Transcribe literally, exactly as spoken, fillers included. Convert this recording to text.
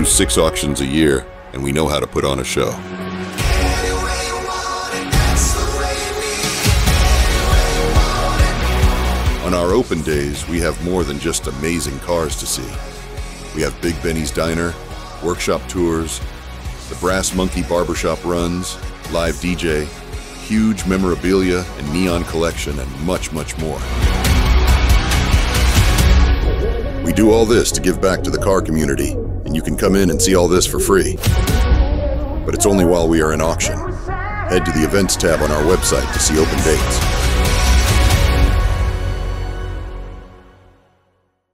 do six auctions a year, and we know how to put on a show. On our open days, we have more than just amazing cars to see. We have Big Benny's Diner, workshop tours, the Brass Monkey barbershop runs, live D J, huge memorabilia and neon collection, and much, much more. We do all this to give back to the car community, and you can come in and see all this for free. But it's only while we are in auction. Head to the events tab on our website to see open dates.